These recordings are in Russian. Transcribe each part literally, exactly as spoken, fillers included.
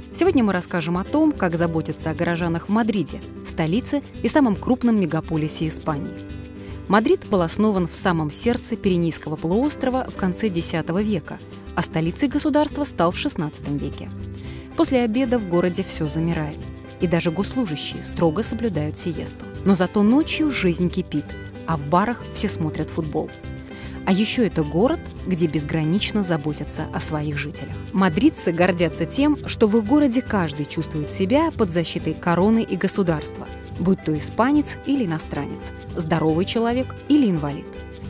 Сегодня мы расскажем о том, как заботиться о горожанах в Мадриде, столице и самом крупном мегаполисе Испании. Мадрид был основан в самом сердце Пиренейского полуострова в конце десятого века, а столицей государства стал в шестнадцатом веке. После обеда в городе все замирает, и даже госслужащие строго соблюдают сиесту. Но зато ночью жизнь кипит, а в барах все смотрят футбол. А еще это город, где безгранично заботятся о своих жителях. Мадридцы гордятся тем, что в их городе каждый чувствует себя под защитой короны и государства, будь то испанец или иностранец, здоровый человек или инвалид.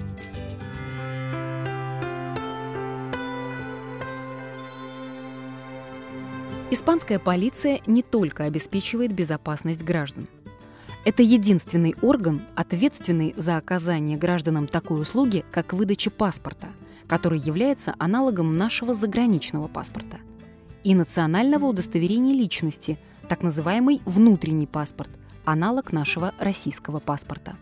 Испанская полиция не только обеспечивает безопасность граждан. Это единственный орган, ответственный за оказание гражданам такой услуги, как выдача паспорта, который является аналогом нашего заграничного паспорта, и национального удостоверения личности, так называемый внутренний паспорт, аналог нашего российского паспорта.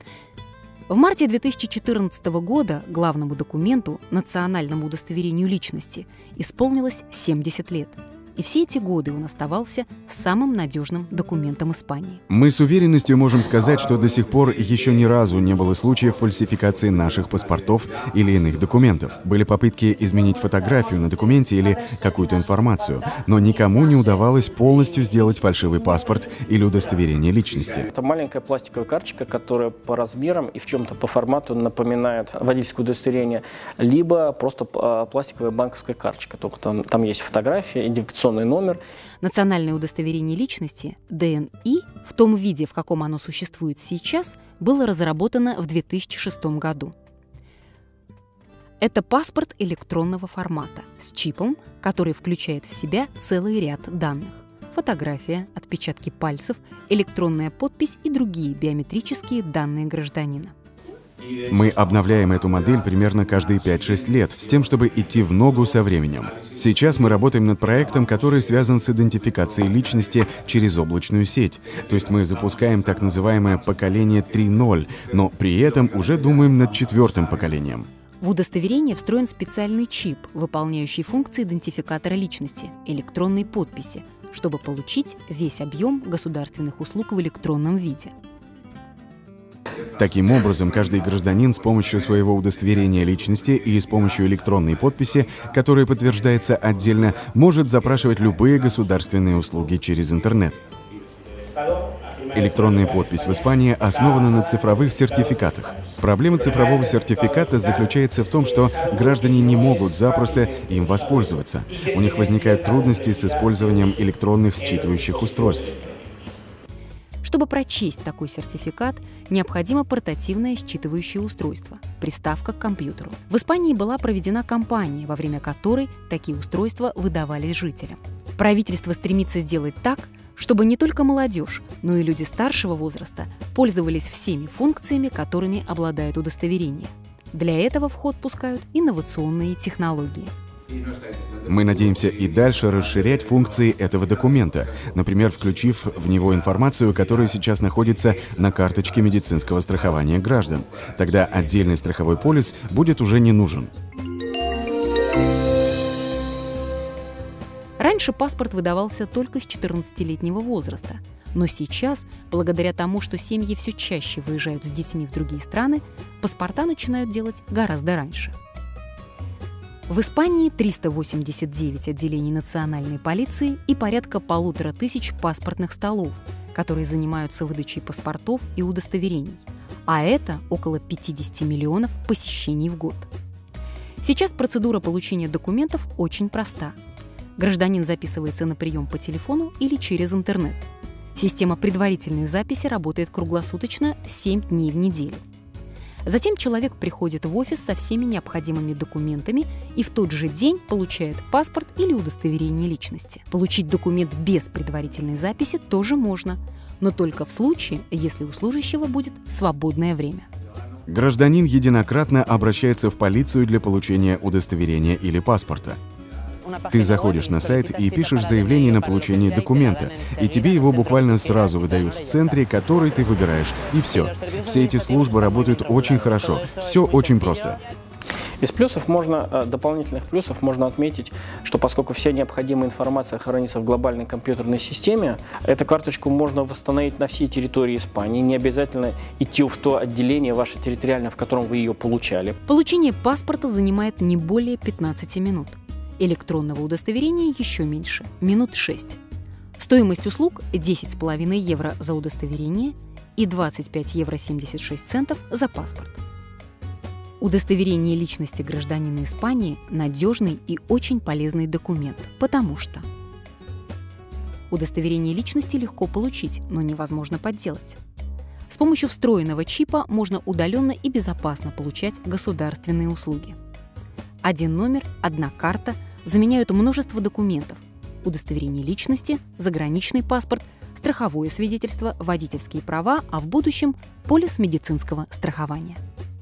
В марте две тысячи четырнадцатого года главному документу, национальному удостоверению личности, исполнилось семьдесят лет. И все эти годы он оставался самым надежным документом Испании. Мы с уверенностью можем сказать, что до сих пор еще ни разу не было случаев фальсификации наших паспортов или иных документов. Были попытки изменить фотографию на документе или какую-то информацию, но никому не удавалось полностью сделать фальшивый паспорт или удостоверение личности. Это маленькая пластиковая карточка, которая по размерам и в чем-то по формату напоминает водительское удостоверение, либо просто пластиковая банковская карточка, только там, там есть фотография, идентификационный номер. Национальное удостоверение личности, дэ эн и, в том виде, в каком оно существует сейчас, было разработано в две тысячи шестом году. Это паспорт электронного формата с чипом, который включает в себя целый ряд данных: фотография, отпечатки пальцев, электронная подпись и другие биометрические данные гражданина. Мы обновляем эту модель примерно каждые пять-шесть лет, с тем, чтобы идти в ногу со временем. Сейчас мы работаем над проектом, который связан с идентификацией личности через облачную сеть. То есть мы запускаем так называемое поколение три ноль, но при этом уже думаем над четвертым поколением. В удостоверение встроен специальный чип, выполняющий функции идентификатора личности, электронной подписи, чтобы получить весь объем государственных услуг в электронном виде. Таким образом, каждый гражданин с помощью своего удостоверения личности и с помощью электронной подписи, которая подтверждается отдельно, может запрашивать любые государственные услуги через интернет. Электронная подпись в Испании основана на цифровых сертификатах. Проблема цифрового сертификата заключается в том, что граждане не могут запросто им воспользоваться. У них возникают трудности с использованием электронных считывающих устройств. Чтобы прочесть такой сертификат, необходимо портативное считывающее устройство, приставка к компьютеру. В Испании была проведена кампания, во время которой такие устройства выдавались жителям. Правительство стремится сделать так, чтобы не только молодежь, но и люди старшего возраста пользовались всеми функциями, которыми обладают удостоверения. Для этого в ход пускают инновационные технологии. Мы надеемся и дальше расширять функции этого документа, например, включив в него информацию, которая сейчас находится на карточке медицинского страхования граждан. Тогда отдельный страховой полис будет уже не нужен. Раньше паспорт выдавался только с четырнадцатилетнего возраста, но сейчас, благодаря тому, что семьи все чаще выезжают с детьми в другие страны, паспорта начинают делать гораздо раньше. В Испании триста восемьдесят девять отделений национальной полиции и порядка полутора тысяч паспортных столов, которые занимаются выдачей паспортов и удостоверений. А это около пятидесяти миллионов посещений в год. Сейчас процедура получения документов очень проста. Гражданин записывается на прием по телефону или через интернет. Система предварительной записи работает круглосуточно семь дней в неделю. Затем человек приходит в офис со всеми необходимыми документами и в тот же день получает паспорт или удостоверение личности. Получить документ без предварительной записи тоже можно, но только в случае, если у служащего будет свободное время. Гражданин единократно обращается в полицию для получения удостоверения или паспорта. Ты заходишь на сайт и пишешь заявление на получение документа, и тебе его буквально сразу выдают в центре, который ты выбираешь, и все. Все эти службы работают очень хорошо, все очень просто. Из плюсов можно, дополнительных плюсов можно отметить, что поскольку вся необходимая информация хранится в глобальной компьютерной системе, эту карточку можно восстановить на всей территории Испании. Не обязательно идти в то отделение ваше территориальное, в котором вы ее получали. Получение паспорта занимает не более пятнадцати минут. Электронного удостоверения еще меньше – минут шесть. Стоимость услуг – десять с половиной евро за удостоверение и двадцать пять евро семьдесят шесть центов за паспорт. Удостоверение личности гражданина Испании – надежный и очень полезный документ, потому что удостоверение личности легко получить, но невозможно подделать. С помощью встроенного чипа можно удаленно и безопасно получать государственные услуги. Один номер, одна карта заменяют множество документов: удостоверение личности, заграничный паспорт, страховое свидетельство, водительские права, а в будущем – полис медицинского страхования.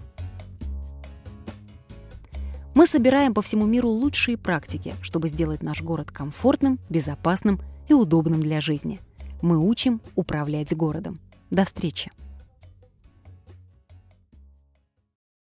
Мы собираем по всему миру лучшие практики, чтобы сделать наш город комфортным, безопасным и удобным для жизни. Мы учим управлять городом. До встречи!